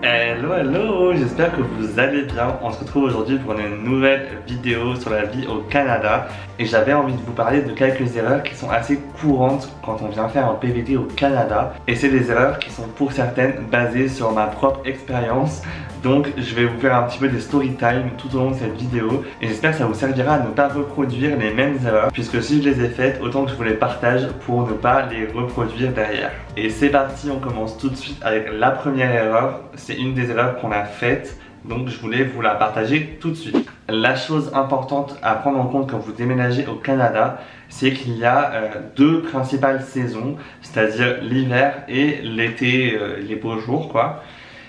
Hello hello, j'espère que vous allez bien. On se retrouve aujourd'hui pour une nouvelle vidéo sur la vie au Canada. Et j'avais envie de vous parler de quelques erreurs qui sont assez courantes quand on vient faire un PVT au Canada. Et c'est des erreurs qui sont pour certaines basées sur ma propre expérience. Donc je vais vous faire un petit peu des story time tout au long de cette vidéo. Et j'espère que ça vous servira à ne pas reproduire les mêmes erreurs, puisque si je les ai faites, autant que je vous les partage pour ne pas les reproduire derrière. Et c'est parti, on commence tout de suite avec la première erreur. C'est une des erreurs qu'on a faites, donc je voulais vous la partager tout de suite. La chose importante à prendre en compte quand vous déménagez au Canada, c'est qu'il y a deux principales saisons, c'est-à-dire l'hiver et l'été, les beaux jours quoi.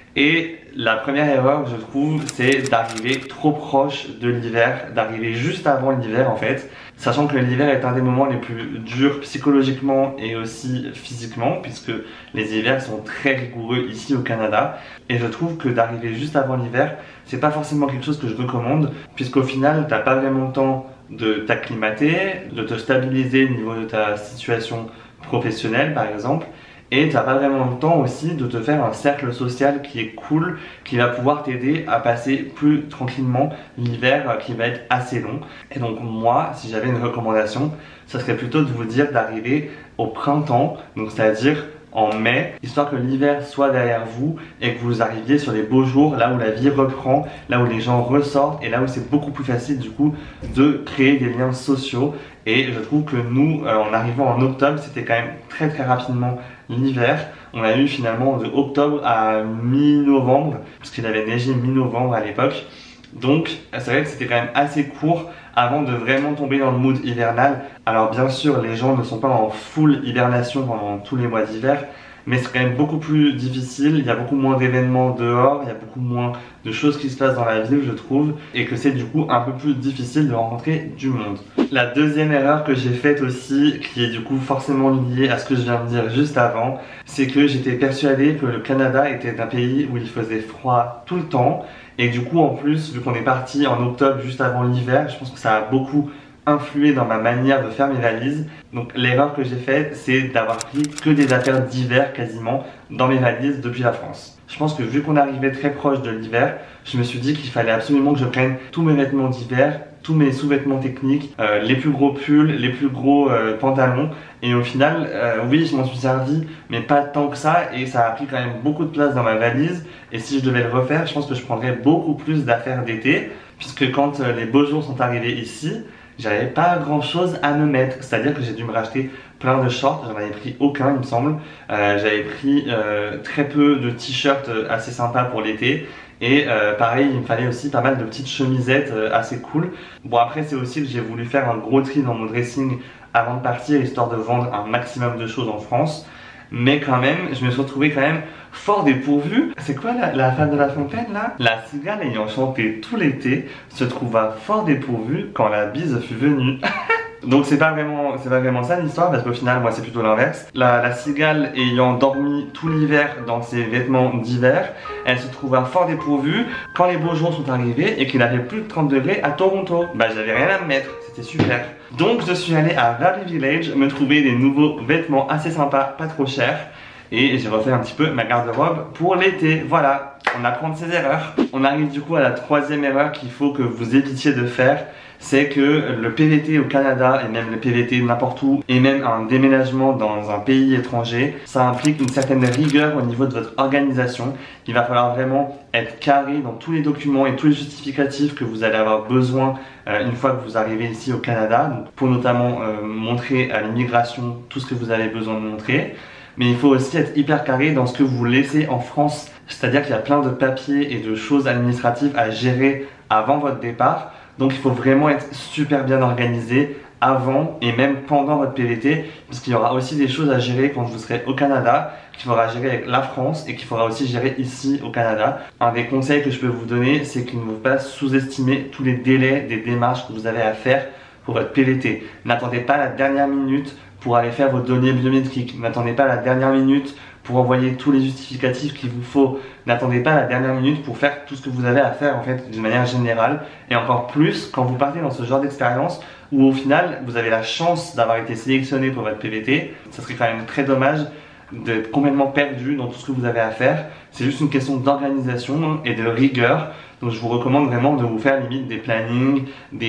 Et la première erreur, je trouve, c'est d'arriver trop proche de l'hiver, d'arriver juste avant l'hiver en fait, sachant que l'hiver est un des moments les plus durs psychologiquement et aussi physiquement, puisque les hivers sont très rigoureux ici au Canada. Et je trouve que d'arriver juste avant l'hiver, c'est pas forcément quelque chose que je recommande, puisqu'au final, t'as pas vraiment le temps de t'acclimater, de te stabiliser au niveau de ta situation professionnelle par exemple. Et tu n'as pas vraiment le temps aussi de te faire un cercle social qui est cool, qui va pouvoir t'aider à passer plus tranquillement l'hiver qui va être assez long. Et donc moi, si j'avais une recommandation, ça serait plutôt de vous dire d'arriver au printemps, donc c'est-à-dire en mai, histoire que l'hiver soit derrière vous et que vous arriviez sur les beaux jours, là où la vie reprend, là où les gens ressortent et là où c'est beaucoup plus facile du coup de créer des liens sociaux. Et je trouve que nous, en arrivant en octobre, c'était quand même très rapidement l'hiver. On a eu finalement de octobre à mi-novembre, parce qu'il avait neigé mi-novembre à l'époque. Donc c'est vrai que c'était quand même assez court avant de vraiment tomber dans le mood hivernal. Alors bien sûr, les gens ne sont pas en full hibernation pendant tous les mois d'hiver, mais c'est quand même beaucoup plus difficile, il y a beaucoup moins d'événements dehors, il y a beaucoup moins de choses qui se passent dans la ville je trouve, et que c'est du coup un peu plus difficile de rencontrer du monde. La deuxième erreur que j'ai faite aussi, qui est du coup forcément liée à ce que je viens de dire juste avant, c'est que j'étais persuadé que le Canada était un pays où il faisait froid tout le temps, et du coup en plus, vu qu'on est parti en octobre juste avant l'hiver, je pense que ça a beaucoup influé dans ma manière de faire mes valises. Donc l'erreur que j'ai faite, c'est d'avoir pris que des affaires d'hiver quasiment dans mes valises depuis la France. Je pense que vu qu'on arrivait très proche de l'hiver, je me suis dit qu'il fallait absolument que je prenne tous mes vêtements d'hiver, tous mes sous-vêtements techniques, les plus gros pulls, les plus gros pantalons. Et au final, oui, je m'en suis servi, mais pas tant que ça. Et ça a pris quand même beaucoup de place dans ma valise. Et si je devais le refaire, je pense que je prendrais beaucoup plus d'affaires d'été. Puisque quand les beaux jours sont arrivés ici, j'avais pas grand chose à me mettre, c'est-à-dire que j'ai dû me racheter plein de shorts, j'en avais pris aucun il me semble, j'avais pris très peu de t-shirts assez sympas pour l'été, et pareil il me fallait aussi pas mal de petites chemisettes assez cool. Bon après c'est aussi que j'ai voulu faire un gros tri dans mon dressing avant de partir, histoire de vendre un maximum de choses en France. Mais quand même, je me suis retrouvé quand même fort dépourvu. C'est quoi la fable de La Fontaine là? La cigale ayant chanté tout l'été se trouva fort dépourvue quand la bise fut venue. Donc c'est pas vraiment ça l'histoire, parce qu'au final moi c'est plutôt l'inverse. La cigale ayant dormi tout l'hiver dans ses vêtements d'hiver, elle se trouva fort dépourvue quand les beaux jours sont arrivés et qu'il avait plus de 30 degrés à Toronto. Bah j'avais rien à me mettre, c'était super. Donc je suis allé à Valley Village me trouver des nouveaux vêtements assez sympas, pas trop chers. Et j'ai refait un petit peu ma garde-robe pour l'été. Voilà, on apprend de ses erreurs. On arrive du coup à la troisième erreur qu'il faut que vous évitiez de faire. C'est que le PVT au Canada, et même le PVT n'importe où, et même un déménagement dans un pays étranger, ça implique une certaine rigueur au niveau de votre organisation. Il va falloir vraiment être carré dans tous les documents et tous les justificatifs que vous allez avoir besoin une fois que vous arrivez ici au Canada, donc pour notamment montrer à l'immigration tout ce que vous avez besoin de montrer. Mais il faut aussi être hyper carré dans ce que vous laissez en France, c'est-à-dire qu'il y a plein de papiers et de choses administratives à gérer avant votre départ. Donc il faut vraiment être super bien organisé avant et même pendant votre PVT, parce qu'il y aura aussi des choses à gérer quand vous serez au Canada, qu'il faudra gérer avec la France et qu'il faudra aussi gérer ici au Canada. Un des conseils que je peux vous donner, c'est qu'il ne faut pas sous-estimer tous les délais des démarches que vous avez à faire pour votre PVT. N'attendez pas la dernière minute pour aller faire vos données biométriques. N'attendez pas la dernière minute pour envoyer tous les justificatifs qu'il vous faut. N'attendez pas la dernière minute pour faire tout ce que vous avez à faire en fait d'une manière générale. Et encore plus quand vous partez dans ce genre d'expérience où au final vous avez la chance d'avoir été sélectionné pour votre PVT. Ça serait quand même très dommage d'être complètement perdu dans tout ce que vous avez à faire, c'est juste une question d'organisation et de rigueur. Donc je vous recommande vraiment de vous faire limite des plannings,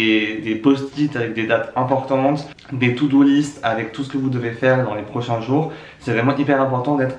des post-it avec des dates importantes, des to-do list avec tout ce que vous devez faire dans les prochains jours. C'est vraiment hyper important d'être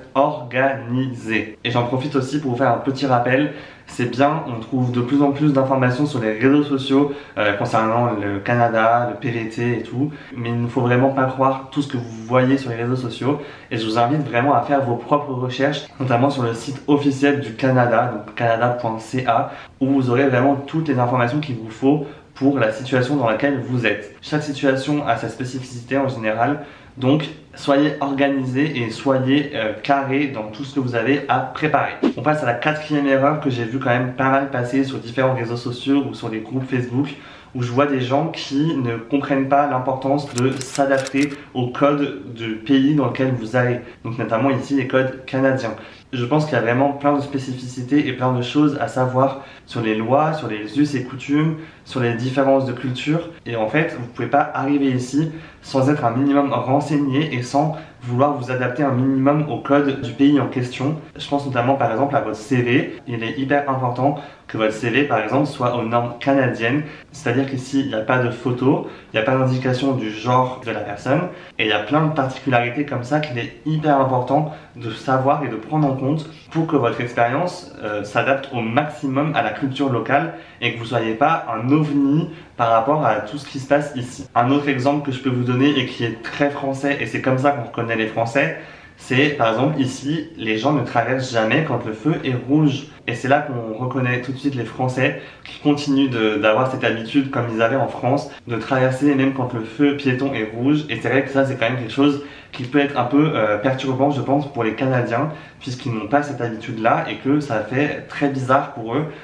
organisé. Et j'en profite aussi pour vous faire un petit rappel. C'est bien, on trouve de plus en plus d'informations sur les réseaux sociaux concernant le Canada, le PVT et tout. Mais il ne faut vraiment pas croire tout ce que vous voyez sur les réseaux sociaux. Et je vous invite vraiment à faire vos propres recherches, notamment sur le site officiel du Canada, donc canada.ca, où vous aurez vraiment toutes les informations qu'il vous faut pour la situation dans laquelle vous êtes. Chaque situation a sa spécificité en général, donc soyez organisés et soyez carrés dans tout ce que vous avez à préparer. On passe à la quatrième erreur que j'ai vu quand même pas mal passer sur différents réseaux sociaux ou sur les groupes Facebook, où je vois des gens qui ne comprennent pas l'importance de s'adapter au code du pays dans lequel vous allez, donc notamment ici les codes canadiens. Je pense qu'il y a vraiment plein de spécificités et plein de choses à savoir sur les lois, sur les us et coutumes, sur les différences de culture. Et en fait, vous ne pouvez pas arriver ici sans être un minimum renseigné et sans vouloir vous adapter un minimum au code du pays en question. Je pense notamment par exemple à votre CV. Il est hyper important que votre CV par exemple soit aux normes canadiennes. C'est-à-dire qu'ici, il n'y a pas de photo, il n'y a pas d'indication du genre de la personne. Et il y a plein de particularités comme ça qu'il est hyper important de savoir et de prendre en compte pour que votre expérience s'adapte au maximum à la culture locale et que vous ne soyez pas un ovni par rapport à tout ce qui se passe ici. Un autre exemple que je peux vous donner et qui est très français, et c'est comme ça qu'on reconnaît les Français, c'est par exemple ici, les gens ne traversent jamais quand le feu est rouge. Et c'est là qu'on reconnaît tout de suite les Français qui continuent d'avoir cette habitude, comme ils avaient en France, de traverser même quand le feu piéton est rouge. Et c'est vrai que ça, c'est quand même quelque chose qui peut être un peu perturbant, je pense, pour les Canadiens, puisqu'ils n'ont pas cette habitude-là et que ça fait très bizarre pour eux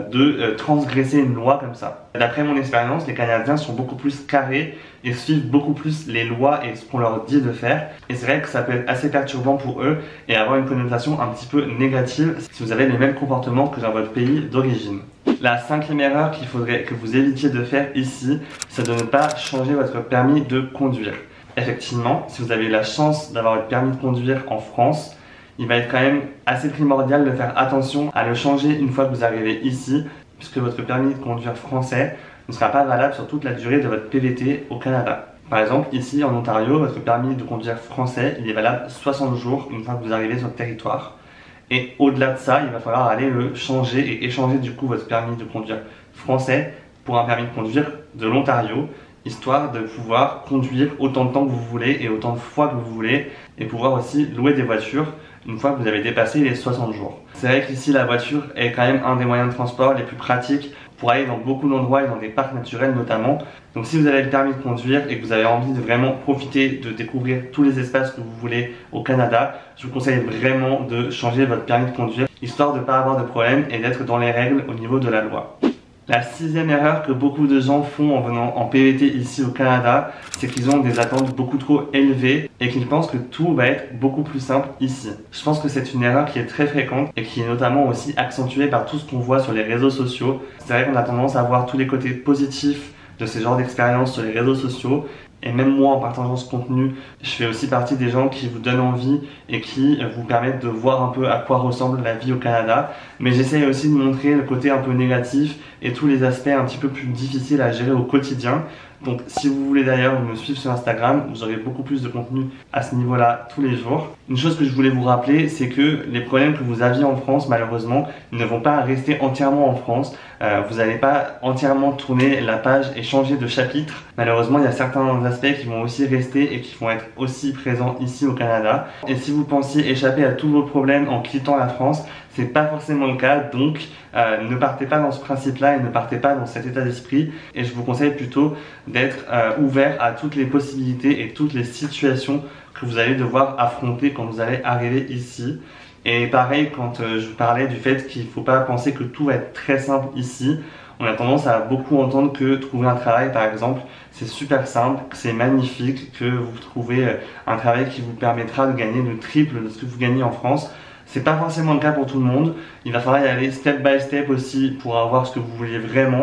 de transgresser une loi comme ça. D'après mon expérience, les Canadiens sont beaucoup plus carrés et suivent beaucoup plus les lois et ce qu'on leur dit de faire. Et c'est vrai que ça peut être assez perturbant pour eux et avoir une connotation un petit peu négative si vous avez les mêmes comportements que dans votre pays d'origine. La cinquième erreur qu'il faudrait que vous évitiez de faire ici, c'est de ne pas changer votre permis de conduire. Effectivement, si vous avez eu la chance d'avoir votre permis de conduire en France, il va être quand même assez primordial de faire attention à le changer une fois que vous arrivez ici, puisque votre permis de conduire français ne sera pas valable sur toute la durée de votre PVT au Canada. Par exemple, ici en Ontario, votre permis de conduire français, il est valable 60 jours une fois que vous arrivez sur le territoire. Et au-delà de ça, il va falloir aller le changer et échanger du coup votre permis de conduire français pour un permis de conduire de l'Ontario, histoire de pouvoir conduire autant de temps que vous voulez et autant de fois que vous voulez, et pouvoir aussi louer des voitures une fois que vous avez dépassé les 60 jours. C'est vrai qu'ici la voiture est quand même un des moyens de transport les plus pratiques pour aller dans beaucoup d'endroits et dans des parcs naturels notamment. Donc si vous avez le permis de conduire et que vous avez envie de vraiment profiter de découvrir tous les espaces que vous voulez au Canada, je vous conseille vraiment de changer votre permis de conduire, histoire de ne pas avoir de problème et d'être dans les règles au niveau de la loi. La sixième erreur que beaucoup de gens font en venant en PVT ici au Canada, c'est qu'ils ont des attentes beaucoup trop élevées et qu'ils pensent que tout va être beaucoup plus simple ici. Je pense que c'est une erreur qui est très fréquente et qui est notamment aussi accentuée par tout ce qu'on voit sur les réseaux sociaux. C'est vrai qu'on a tendance à voir tous les côtés positifs de ce genre d'expérience sur les réseaux sociaux. Et même moi, en partageant ce contenu, je fais aussi partie des gens qui vous donnent envie et qui vous permettent de voir un peu à quoi ressemble la vie au Canada. Mais j'essaye aussi de montrer le côté un peu négatif et tous les aspects un petit peu plus difficiles à gérer au quotidien. Donc si vous voulez d'ailleurs me suivre sur Instagram, vous aurez beaucoup plus de contenu à ce niveau-là tous les jours. Une chose que je voulais vous rappeler, c'est que les problèmes que vous aviez en France, malheureusement, ne vont pas rester entièrement en France. Vous n'allez pas entièrement tourner la page et changer de chapitre. Malheureusement, il y a certains aspects qui vont aussi rester et qui vont être aussi présents ici au Canada. Et si vous pensiez échapper à tous vos problèmes en quittant la France, c'est pas forcément le cas, donc ne partez pas dans ce principe-là et ne partez pas dans cet état d'esprit. Et je vous conseille plutôt d'être ouvert à toutes les possibilités et toutes les situations que vous allez devoir affronter quand vous allez arriver ici. Et pareil, quand je vous parlais du fait qu'il ne faut pas penser que tout va être très simple ici, on a tendance à beaucoup entendre que trouver un travail, par exemple, c'est super simple, que c'est magnifique, que vous trouvez un travail qui vous permettra de gagner le triple de ce que vous gagnez en France. C'est pas forcément le cas pour tout le monde. Il va falloir y aller step by step aussi pour avoir ce que vous vouliez vraiment,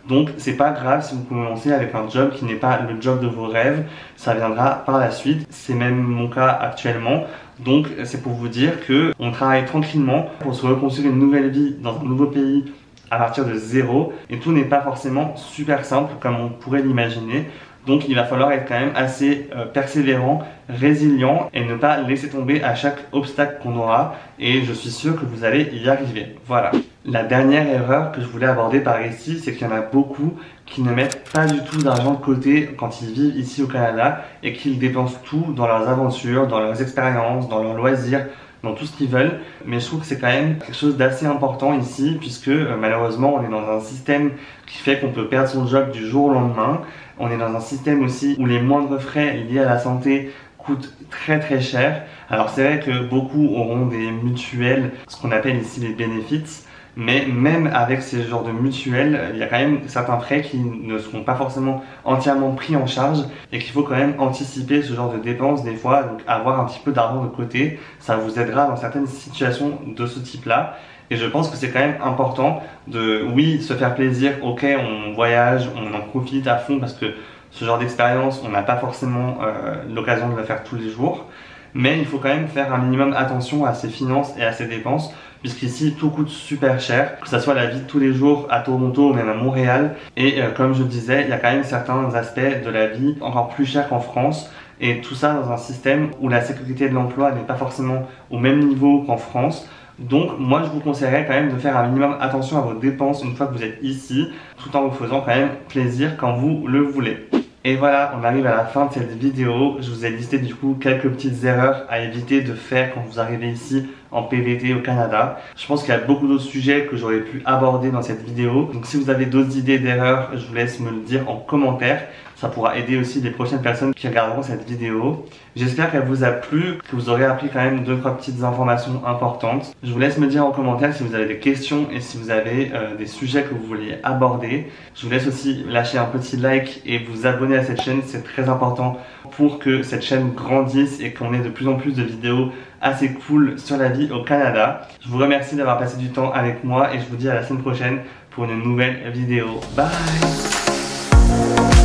Donc c'est pas grave si vous commencez avec un job qui n'est pas le job de vos rêves, ça viendra par la suite. C'est même mon cas actuellement. Donc c'est pour vous dire que on travaille tranquillement pour se reconstruire une nouvelle vie dans un nouveau pays à partir de zéro, et tout n'est pas forcément super simple comme on pourrait l'imaginer. Donc il va falloir être quand même assez persévérant, résilient et ne pas laisser tomber à chaque obstacle qu'on aura, et je suis sûr que vous allez y arriver. Voilà. La dernière erreur que je voulais aborder par ici, c'est qu'il y en a beaucoup qui ne mettent pas du tout d'argent de côté quand ils vivent ici au Canada et qu'ils dépensent tout dans leurs aventures, dans leurs expériences, dans leurs loisirs, dans tout ce qu'ils veulent. Mais je trouve que c'est quand même quelque chose d'assez important ici, puisque malheureusement on est dans un système qui fait qu'on peut perdre son job du jour au lendemain. On est dans un système aussi où les moindres frais liés à la santé coûtent très très cher. Alors c'est vrai que beaucoup auront des mutuelles, ce qu'on appelle ici les benefits, mais même avec ces genres de mutuelles, il y a quand même certains frais qui ne seront pas forcément entièrement pris en charge et qu'il faut quand même anticiper ce genre de dépenses des fois. Donc avoir un petit peu d'argent de côté, ça vous aidera dans certaines situations de ce type-là. Et je pense que c'est quand même important de, oui, se faire plaisir, ok, on voyage, on en profite à fond parce que ce genre d'expérience, on n'a pas forcément l'occasion de le faire tous les jours. Mais il faut quand même faire un minimum attention à ses finances et à ses dépenses, puisqu'ici tout coûte super cher, que ce soit la vie de tous les jours à Toronto ou même à Montréal. Et comme je disais, il y a quand même certains aspects de la vie encore plus chers qu'en France. Et tout ça dans un système où la sécurité de l'emploi n'est pas forcément au même niveau qu'en France. Donc moi je vous conseillerais quand même de faire un minimum attention à vos dépenses une fois que vous êtes ici, tout en vous faisant quand même plaisir quand vous le voulez. Et voilà, on arrive à la fin de cette vidéo. Je vous ai listé du coup quelques petites erreurs à éviter de faire quand vous arrivez ici en PVT au Canada. Je pense qu'il y a beaucoup d'autres sujets que j'aurais pu aborder dans cette vidéo. Donc si vous avez d'autres idées d'erreurs, je vous laisse me le dire en commentaire. Ça pourra aider aussi les prochaines personnes qui regarderont cette vidéo. J'espère qu'elle vous a plu, que vous aurez appris quand même 2-3 petites informations importantes. Je vous laisse me dire en commentaire si vous avez des questions et si vous avez des sujets que vous vouliez aborder. Je vous laisse aussi lâcher un petit like et vous abonner à cette chaîne, c'est très important pour que cette chaîne grandisse et qu'on ait de plus en plus de vidéos assez cool sur la vie au Canada. Je vous remercie d'avoir passé du temps avec moi et je vous dis à la semaine prochaine pour une nouvelle vidéo. Bye!